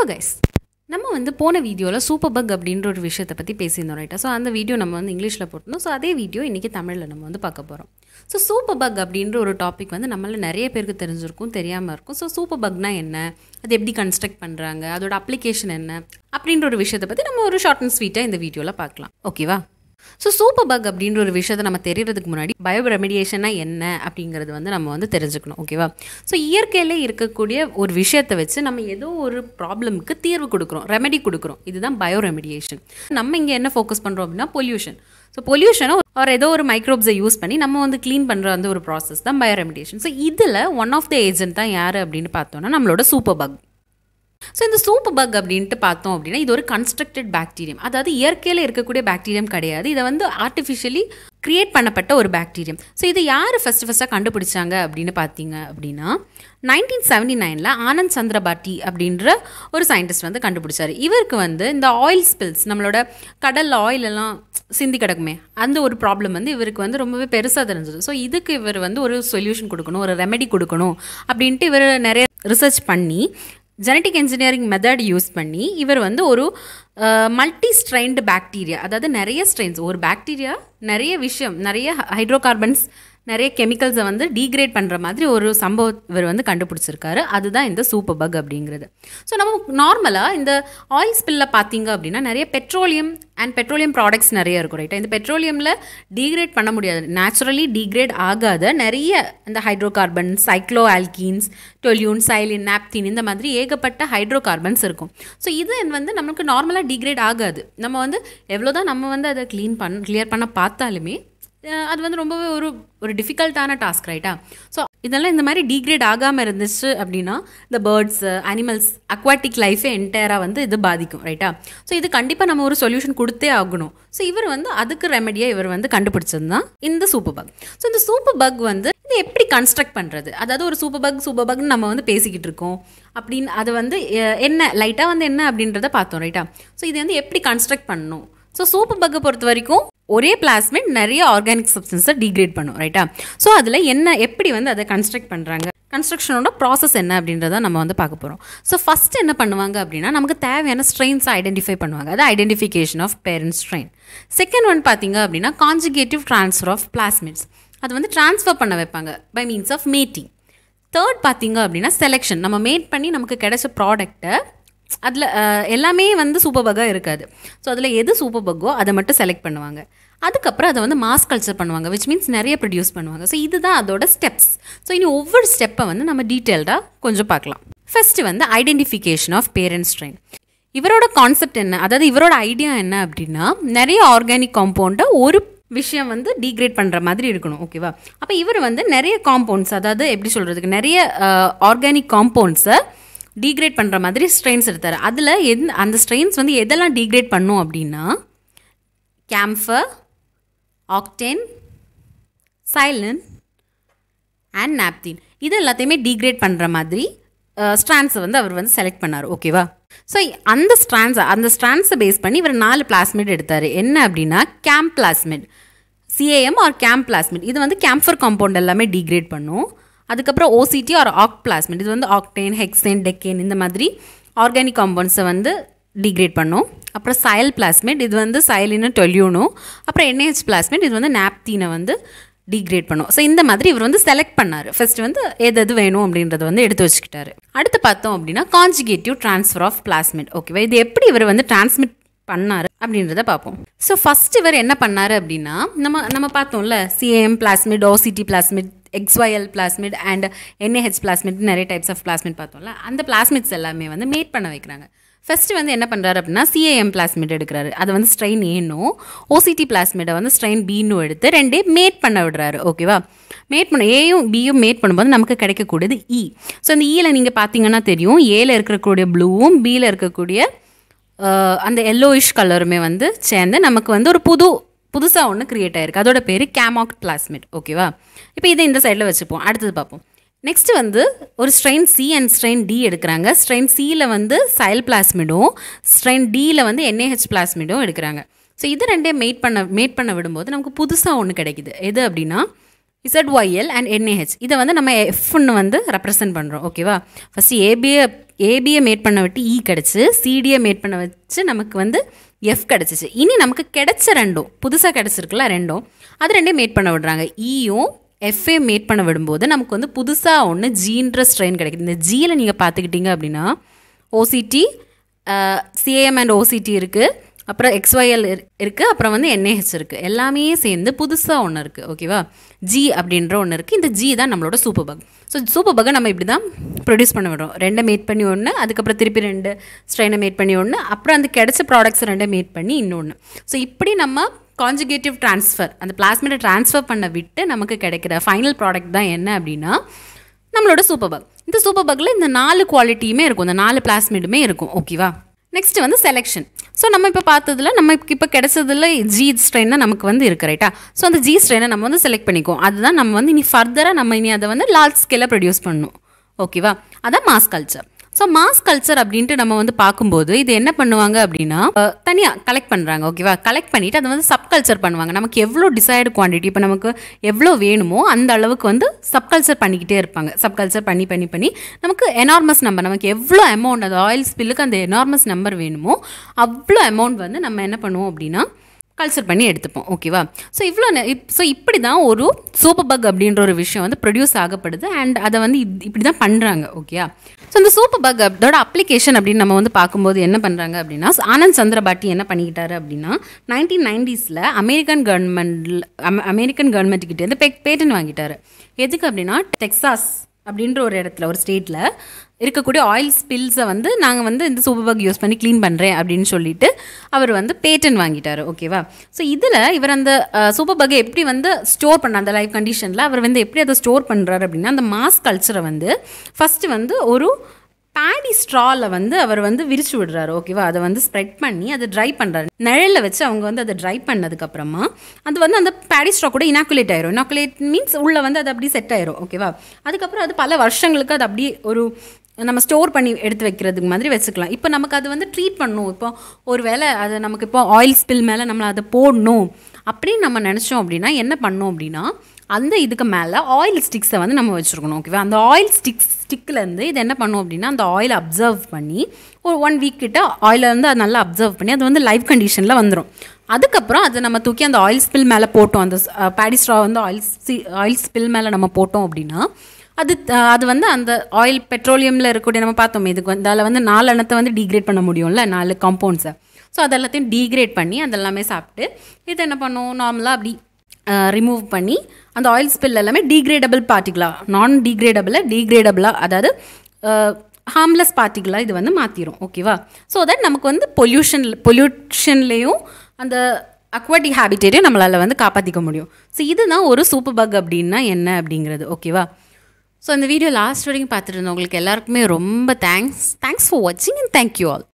Guys, நம்ம வந்து போன வீடியோவில் சூப்பர்பக் அப்படின்ற ஒரு விஷயத்தை பற்றி பேசியிருந்தோம் ரைட்டா. ஸோ அந்த வீடியோ நம்ம வந்து இங்கிலீஷில் போட்டிருந்தோம். ஸோ அதே வீடியோ இன்றைக்கி தமிழில் நம்ம வந்து பார்க்க போகிறோம். ஸோ சூப்பர்பக் அப்படின்ற ஒரு டாபிக் வந்து நம்மள நிறைய பேருக்கு தெரிஞ்சிருக்கும், தெரியாமல் இருக்கும். ஸோ சூப்பர்பக்னா என்ன, அது எப்படி கன்ஸ்ட்ரக்ட் பண்ணுறாங்க, அதோட அப்ளிகேஷன் என்ன அப்படின்ற ஒரு விஷயத்தை பற்றி நம்ம ஒரு ஷார்ட் அண்ட் ஸ்வீட்டாக இந்த வீடியோவில் பார்க்கலாம். ஓகேவா? ஸோ சூப்பர்பக் அப்படின்ற ஒரு விஷயத்தை நம்ம தெரியறதுக்கு முன்னாடி பயோ ரெமிடியேஷனா என்ன அப்படிங்கிறது வந்து நம்ம வந்து தெரிஞ்சுக்கணும். ஓகேவா? ஸோ இயற்கையில் இருக்கக்கூடிய ஒரு விஷயத்தை வச்சு நம்ம ஏதோ ஒரு ப்ராப்ளமுக்கு தீர்வு கொடுக்குறோம், ரெமெடி கொடுக்குறோம். இதுதான் பயோ ரெமிடியேஷன். நம்ம இங்கே என்ன ஃபோக்கஸ் பண்ணுறோம் அப்படின்னா பொல்யூஷன். ஸோ பொல்யூஷனை ஒரு ஏதோ ஒரு மைக்ரோப்ஸை யூஸ் பண்ணி நம்ம வந்து க்ளீன் பண்ணுற அந்த ஒரு ப்ராசஸ் தான் பயோ ரெமிடியேஷன். ஸோ இதில் ஒன் ஆஃப் த ஏஜென்ட் தான் யார் அப்படின்னு பார்த்தோன்னா நம்மளோட சூப்பர்பக். ஸோ இந்த சூப்பர்பக் அப்படின்ட்டு பார்த்தோம் அப்படின்னா இது ஒரு கன்ஸ்ட்ரக்டட் பாக்டீரியம். அதாவது இயற்கையில் இருக்கக்கூடிய பாக்டீரியம் கிடையாது, இதை வந்து ஆர்டிஃபிஷியலி கிரியேட் பண்ணப்பட்ட ஒரு பாக்டீரியம். ஸோ இது யார் ஃபஸ்ட்டு கண்டுபிடிச்சாங்க அப்படின்னு பார்த்தீங்க அப்படின்னா 1979 ஆனந்த் சந்திரபாட்டி அப்படின்ற ஒரு சயின்டிஸ்ட் வந்து கண்டுபிடிச்சார். இவருக்கு வந்து இந்த ஆயில் ஸ்பில்ஸ், நம்மளோட கடல் ஆயில் எல்லாம் சிந்தி கிடக்குமே, அந்த ஒரு ப்ராப்ளம் வந்து இவருக்கு வந்து ரொம்பவே பெருசாக தெரிஞ்சது. ஸோ இதுக்கு இவர் வந்து ஒரு சொல்யூஷன் கொடுக்கணும், ஒரு ரெமெடி கொடுக்கணும் அப்படின்ட்டு இவர் நிறைய ரிசர்ச் பண்ணி ஜெனட்டிக் இன்ஜினியரிங் மெத்தட் யூஸ் பண்ணி இவர் வந்து ஒரு மல்டி ஸ்ட்ரெயின்டு பாக்டீரியா, அதாவது நிறைய ஸ்ட்ரெயின்ஸ், ஒரு பாக்டீரியா நிறைய விஷயம், நிறைய ஹைட்ரோகார்பன்ஸ், நிறைய கெமிக்கல்ஸை வந்து டீக்ரேட் பண்ணுற மாதிரி ஒரு சம்பவம் இவர் வந்து கண்டுபிடிச்சிருக்காரு. அதுதான் இந்த சூப்பர்பக் அப்படிங்கிறது. ஸோ நம்ம நார்மலாக இந்த ஆயில் ஸ்பில்ல பார்த்தீங்க அப்படின்னா நிறைய பெட்ரோலியம் அண்ட் பெட்ரோலியம் ப்ராடக்ட்ஸ் நிறைய இருக்கும் ரைட்டா. இந்த பெட்ரோலியமில் டீக்ரேட் பண்ண முடியாது, நேச்சுரலி டீக்ரேட் ஆகாத நிறைய இந்த hydrocarbon, cycloalkenes, toluene, xylene, naphthene, இந்த மாதிரி ஏகப்பட்ட ஹைட்ரோகார்பன்ஸ் இருக்கும். ஸோ இது வந்து நமக்கு நார்மலாக டீக்ரேட் ஆகாது. நம்ம வந்து எவ்வளோதான் நம்ம வந்து அதை கிளியர் பண்ண பார்த்தாலுமே அது வந்து ரொம்பவே ஒரு டிஃபிகல்ட்டான டாஸ்க் ரைட்டா. ஸோ இதெல்லாம் இந்த மாதிரி டீக்ரேட் ஆகாமல் இருந்துச்சு அப்படின்னா இந்த பேர்ட்ஸ், அனிமல்ஸ், அக்வாட்டிக் லைஃபே என்டையராக வந்து இது பாதிக்கும் ரைட்டா. ஸோ இது கண்டிப்பாக நம்ம ஒரு சொல்யூஷன் கொடுத்தே ஆகணும். ஸோ இவர் வந்து அதுக்கு ரெமெடியாக இவர் வந்து கண்டுபிடிச்சது தான் இந்த சூப்பர்பக். ஸோ இந்த சூப்பர்பக் வந்து இது எப்படி கன்ஸ்ட்ரக்ட் பண்ணுறது, அதாவது ஒரு சூப்பர்பக்னு நம்ம வந்து பேசிக்கிட்டு இருக்கோம் அப்படின்னு அது வந்து என்ன லைட்டாக வந்து என்ன அப்படின்றத பார்த்தோம் ரைட்டா. ஸோ இது வந்து எப்படி கன்ஸ்ட்ரக்ட் பண்ணணும். ஸோ சூப்பர்பக்கை பொறுத்த வரைக்கும் ஒரே பிளாஸ்மிட் நிறைய ஆர்கானிக் சப்ஸ்டன்ஸை டீக்ரேட் பண்ணும் ரைட்டா. ஸோ அதில் என்ன எப்படி வந்து அதை கன்ஸ்ட்ரக்ட் பண்ணுறாங்க, கன்ஸ்ட்ரக்ஷனோட ப்ராசஸ் என்ன அப்படின்றத நம்ம வந்து பார்க்க போகிறோம். ஸோ ஃபஸ்ட்டு என்ன பண்ணுவாங்க அப்படின்னா நமக்கு தேவையான ஸ்ட்ரெயின்ஸை ஐடென்டிஃபை பண்ணுவாங்க, அது identification of parent strain. Second one பார்த்தீங்க அப்படின்னா கான்ஜுகேட்டிவ் ட்ரான்ஸ்ஃபர் ஆஃப் பிளாஸ்மிட்ஸ், அது வந்து ட்ரான்ஸ்ஃபர் பண்ண வைப்பாங்க by means of mating. Third பார்த்தீங்க அப்படின்னா செலெக்ஷன், நம்ம மேட் பண்ணி நமக்கு கிடைச்ச ப்ராடக்டை அதில் எல்லாமே வந்து சூப்பர்பக்காக இருக்காது. ஸோ அதில் எது சூப்பர்பக்கோ அதை மட்டும் செலக்ட் பண்ணுவாங்க. அதுக்கப்புறம் அதை வந்து மாஸ் கல்ச்சர் பண்ணுவாங்க, விச் மீன்ஸ் நிறைய ப்ரொடியூஸ் பண்ணுவாங்க. ஸோ இதுதான் அதோட ஸ்டெப்ஸ். ஸோ இனி ஒவ்வொரு ஸ்டெப்பை வந்து நம்ம டீட்டெயில்டாக கொஞ்சம் பார்க்கலாம். ஃபஸ்ட்டு வந்து ஐடென்டிஃபிகேஷன் ஆஃப் பேரண்ட் ஸ்ட்ரெயின். இவரோட கான்செப்ட் என்ன, அதாவது இவரோட ஐடியா என்ன அப்படின்னா நிறைய ஆர்கானிக் காம்பவுண்டை ஒரு விஷயம் வந்து டீக்ரேட் பண்ணுற மாதிரி இருக்கணும். ஓகேவா? அப்போ இவர் வந்து நிறைய காம்பவுண்ட்ஸ், அதாவது எப்படி சொல்கிறதுக்கு, நிறைய ஆர்கானிக் காம்பவுண்ட்ஸை டீக்ரேட் பண்ணுற மாதிரி ஸ்ட்ரெயின்ஸ் எடுத்தார். அதில் அந்த ஸ்ட்ரெயின்ஸ் வந்து எதெல்லாம் டீக்ரேட் பண்ணும் அப்படின்னா camphor, octane, xylene and naphthene, இது எல்லாத்தையுமே டீக்ரேட் பண்ணுற மாதிரி ஸ்ட்ராண்ட்ஸை வந்து அவர் வந்து செலக்ட் பண்ணார். ஓகேவா? ஸோ அந்த ஸ்ட்ராண்ட்ஸை பேஸ் பண்ணி இவர் 4 பிளாஸ்மிட் எடுத்தார். என்ன அப்படின்னா CAM plasmid, CAM or CAM plasmid, இது வந்து கேம்ஃபர் காம்பவுண்ட் எல்லாமே டீக்ரேட் பண்ணும். அதுக்கப்புறம் ஓசிடி ஆர் ஆக் பிளாஸ்மிட், இது வந்து ஆக்டேன், ஹெக்சேன், டெக்கேன், இந்த மாதிரி ஆர்கானிக் காம்பவுண்ட்ஸை வந்து டீக்ரேட் பண்ணும். அப்புறம் சைல் பிளாஸ்மிட், இது வந்து சைலினும் டொல்யூனும். அப்புறம் என்ஏஹெச் பிளாஸ்மிட், இது வந்து நாப்தீனை வந்து டீக்ரேட் பண்ணும். ஸோ இந்த மாதிரி இவர் வந்து செலக்ட் பண்ணார். ஃபர்ஸ்ட் வந்து எது வேணும் அப்படின்றத வந்து எடுத்து வச்சுக்கிட்டாரு. அடுத்து பார்த்தோம் அப்படின்னா கான்ஜுகேட்டிவ் ட்ரான்ஸ்ஃபர் ஆஃப் பிளாஸ்மிட். ஓகேவா? இது எப்படி இவர் வந்து டிரான்ஸ்மிட் பண்ணார் அப்படின்றத பார்ப்போம். ஸோ ஃபர்ஸ்ட் இவர் என்ன பண்ணார் அப்படின்னா நம்ம பார்த்தோம்ல CAM plasmid, OCT plasmid, XYL plasmid and NAH plasmid, நிறைய டைப்ஸ் ஆஃப் பிளாஸ்மிட் பார்த்தோம்ல. அந்த பிளாஸ்மிட்ஸ் எல்லாமே வந்து மேட் பண்ண வைக்கிறாங்க. ஃபஸ்ட்டு வந்து என்ன பண்ணுறாரு அப்படின்னா சிஏஎம் பிளாஸ்மிட் எடுக்கிறாரு, அதை வந்து ஸ்ட்ரெயின் ஏனும், ஓசிடி பிளாஸ்மிட்டை வந்து ஸ்ட்ரெயின் பீனும் எடுத்து ரெண்டே மேட் பண்ண விடுறாரு. ஓகேவா? மேட் பண்ண ஏயும் பியும் மேட் பண்ணும்போது நமக்கு கிடைக்கக்கூடியது இ. ஸோ அந்த ஈயில் நீங்கள் பார்த்தீங்கன்னா தெரியும், ஏல இருக்கக்கூடிய ப்ளூவும் பியில் இருக்கக்கூடிய அந்த எல்லோயிஷ் கலருமே வந்து சேர்ந்து நமக்கு வந்து ஒரு புதுசாக ஒன்று க்ரியேட் ஆகிருக்கு. அதோட பேர் கேமாக்ட் பிளாஸ்மிட். ஓகேவா? இப்போ இதை இந்த சைடில் வச்சுப்போம். அடுத்தது பார்ப்போம். நெக்ஸ்ட் வந்து ஒரு strain C and strain D எடுக்கிறாங்க. ஸ்ட்ரெயின் சியில் வந்து சைல் பிளாஸ்மிடும், ஸ்ட்ரெயின் டியில் வந்து என்ஏஹெச் பிளாஸ்மிடும் எடுக்கிறாங்க. ஸோ இது ரெண்டே மேட் பண்ண விடும்போது நமக்கு புதுசாக ஒன்று கிடைக்குது. எது அப்படின்னா ZYL அண்ட் NaH இதை வந்து நம்ம எஃப்னு வந்து ரெப்ரசென்ட் பண்ணுறோம். ஓகேவா? ஃபஸ்ட்டு ஏபியை மேட் பண்ண விட்டு இ கிடச்சி, சிடியை மேட் பண்ண வச்சு நமக்கு வந்து எஃப் கிடச்சிச்சு. இனி நமக்கு கிடைச்ச ரெண்டும் புதுசாக கிடச்சிருக்குல்ல ரெண்டும், அது ரெண்டையும் மேட் பண்ண விடுறாங்க. இயும் எஃப்ஏ மேட் பண்ண விடும்போது நமக்கு வந்து புதுசாக ஒன்று ஜீன்ற ஸ்ட்ரெயின் கிடைக்குது. இந்த ஜியில் நீங்கள் பார்த்துக்கிட்டிங்க அப்படின்னா OCT, CAM அண்ட் OCT இருக்குது, அப்புறம் XYL இருக்குது, அப்புறம் வந்து NaH இருக்குது. எல்லாமே சேர்ந்து புதுசாக ஒன்று இருக்குது. ஓகேவா? ஜி அப்படின்ற ஒன்று இருக்குது. இந்த ஜி தான் நம்மளோட சூப்பர் பக். ஸோ சூப்பர் பக்கை நம்ம இப்படி தான் ப்ரொடியூஸ் பண்ண விடுறோம். ரெண்டை மேட் பண்ணி ஒன்று, அதுக்கப்புறம் திருப்பி 2 ஸ்ட்ரெயினை மேட் பண்ணி ஒன்று, அப்புறம் அந்த கிடைச்ச ப்ராடக்ட்ஸ் ரெண்டை மேட் பண்ணி இன்னொன்று. ஸோ இப்படி நம்ம கான்ஜுகேட்டிவ் ட்ரான்ஸ்ஃபர், அந்த பிளாஸ்மிடை ட்ரான்ஸ்ஃபர் பண்ண விட்டு நமக்கு கிடைக்கிற ஃபைனல் ப்ராடக்ட் தான் என்ன அப்படின்னா நம்மளோட சூப்பர் பக். இந்த சூப்பர் பக்கில் இந்த 4 குவாலிட்டியுமே இருக்கும், இந்த 4 பிளாஸ்மிடுமே இருக்கும். ஓகேவா? நெக்ஸ்ட் வந்து செலெக்ஷன். ஸோ நம்ம இப்போ பார்த்ததுல நம்ம இப்போ கிடைச்சதுல ஜி ஸ்ட்ரெயின் தான் நமக்கு வந்து இருக்குது, ரைட்டா? ஸோ அந்த ஜி ஸ்ட்ரெயினை நம்ம வந்து செலக்ட் பண்ணிக்குவோம். அதுதான் நம்ம வந்து இனி ஃபர்தராக நம்ம இனி அதை வந்து லார்ஜ் ஸ்கேலில் ப்ரொடியூஸ் பண்ணணும். ஓகேவா? அதான் mass culture. So mass culture அப்படின்ட்டு நம்ம வந்து பார்க்கும்போது இது என்ன பண்ணுவாங்க அப்படின்னா தனியாக கலெக்ட் பண்ணுறாங்க. ஓகேவா? கலெக்ட் பண்ணிவிட்டு அதை வந்து சப் கல்ச்சர் பண்ணுவாங்க. நமக்கு எவ்வளோ டிசைர்டு குவான்டிட்டி, இப்போ நமக்கு எவ்வளோ வேணுமோ அந்த அளவுக்கு வந்து சப் கல்ச்சர் பண்ணிக்கிட்டே இருப்பாங்க. சப் கல்ச்சர் பண்ணி பண்ணி பண்ணி நமக்கு எனார்மஸ் நம்பர், நமக்கு எவ்வளோ அமௌண்ட் அந்த ஆயில் ஸ்பில்லுக்கு அந்த எனார்மஸ் நம்பர் வேணுமோ அவ்வளோ அமௌண்ட் வந்து நம்ம என்ன பண்ணுவோம் அப்படின்னா கல்ச்சர் பண்ணி எடுத்துப்போம். ஓகேவா? ஸோ இப்படி தான் ஒரு சூப்பர் பக் அப்படின்ற ஒரு விஷயம் வந்து ப்ரொடியூஸ் ஆகப்படுது. அண்ட் அதை வந்து இப்படி தான் பண்ணுறாங்க. ஓகேயா? ஸோ இந்த சூப்பர் பக் அதோட அப்ளிகேஷன் அப்படின்னு நம்ம வந்து பார்க்கும்போது என்ன பண்ணுறாங்க அப்படின்னா, ஆனந்த் சந்திரபாட்டி என்ன பண்ணிக்கிட்டாரு அப்படின்னா 1990s அமெரிக்கன் கவர்மெண்ட் கிட்டே வந்து பேட்டன் வாங்கிட்டாரு. எதுக்கு அப்படின்னா டெக்சாஸ் அப்படின்ற ஒரு இடத்துல, ஒரு ஸ்டேட்டில் இருக்கக்கூடிய ஆயில் ஸ்பில்ஸை வந்து நாங்கள் வந்து இந்த சூப்பர் பக் யூஸ் பண்ணி க்ளீன் பண்ணுறேன் அப்படின்னு சொல்லிட்டு அவர் வந்து பேட்டன் வாங்கிட்டார். ஓகேவா? ஸோ இதில் இவர் அந்த சூப்பர் பக்கை எப்படி வந்து ஸ்டோர் பண்ண, அந்த லைஃப் கண்டிஷனில் அவர் வந்து எப்படி அதை ஸ்டோர் பண்ணுறாரு அப்படின்னா, அந்த மாஸ் கல்ச்சரை வந்து ஃபஸ்ட்டு வந்து ஒரு பேடி ஸ்ட்ராவில் வந்து அவர் வந்து விரிச்சு விடுறாரு. ஓகேவா? அதை வந்து ஸ்ப்ரெட் பண்ணி அதை ட்ரை பண்ணுறாரு. நிழலில் வச்சு அவங்க வந்து அதை ட்ரை பண்ணதுக்கப்புறமா அது வந்து அந்த பேடி ஸ்ட்ரா கூட இனாக்குலேட் ஆயிரும். இனாக்குலேட் மீன்ஸ் உள்ளே வந்து அது அப்படியே செட் ஆயிரும். ஓகேவா? அதுக்கப்புறம் அது பல வருஷங்களுக்கு அது அப்படியே ஒரு நம்ம ஸ்டோர் பண்ணி எடுத்து வைக்கிறதுக்கு மாதிரி வச்சுக்கலாம். இப்போ நமக்கு அது வந்து ட்ரீட் பண்ணணும். இப்போ ஒரு வேளை அது நமக்கு இப்போ ஆயில் ஸ்பில் மேலே நம்மளை அதை போடணும் அப்படின்னு நம்ம நினச்சோம் அப்படின்னா என்ன பண்ணோம் அப்படின்னா, அந்த இதுக்கு மேலே ஆயில் ஸ்டிக்ஸை வந்து நம்ம வச்சுருக்கணும். ஓகேவா? அந்த ஆயில் ஸ்டிக்லேருந்து இது என்ன பண்ணும் அப்படின்னா அந்த ஆயிலை அப்சர்வ் பண்ணி ஒரு 1 வீக் கிட்ட ஆயிலை வந்து அது நல்லா அப்சர்வ் பண்ணி அது வந்து லைவ் கண்டிஷனில் வந்துடும். அதுக்கப்புறம் அதை நம்ம தூக்கி அந்த ஆயில் ஸ்பில் மேலே போட்டோம், அந்த பேடி ஸ்ட்ரா வந்து ஆயில் ஸ்பில் மேலே நம்ம போட்டோம் அப்படின்னா அது வந்து அந்த ஆயில் பெட்ரோலியமில் இருக்கக்கூடிய நம்ம பார்த்தோமே இதுக்கு வந்து அதில் வந்து 4 அணத்தை வந்து டீக்ரேட் பண்ண முடியும்ல, 4 காம்பவுண்ட்ஸை. ஸோ அதெல்லாத்தையும் டீக்ரேட் பண்ணி அதெல்லாமே சாப்பிட்டு இது என்ன பண்ணும், நார்மலாக அப்படி ரிமூவ் பண்ணி அந்த ஆயில் ஸ்பில் எல்லாமே டீக்ரேடபிள் பார்ட்டிகலாக, நான் டீக்ரேடபிளாக அதாவது ஹார்ம்லெஸ் பார்ட்டிகலாக இது வந்து மாற்றிடும். ஓகேவா? ஸோ தட் நமக்கு வந்து பொல்யூஷன்லேயும் அந்த அக்வாட்டிக் ஹேபிட்டேட்டையும் நம்மளால் வந்து காப்பாற்றிக்க முடியும். ஸோ இதுதான் ஒரு சூப்பர் பக் அப்படின்னா என்ன அப்படிங்கிறது. ஓகேவா? ஸோ இந்த வீடியோ லாஸ்ட் வரைக்கும் பார்த்துட்டு இருந்தவங்களுக்கு எல்லாருக்குமே ரொம்ப தேங்க்ஸ் ஃபார் வாட்சிங் அண்ட் தேங்க்யூ ஆல்.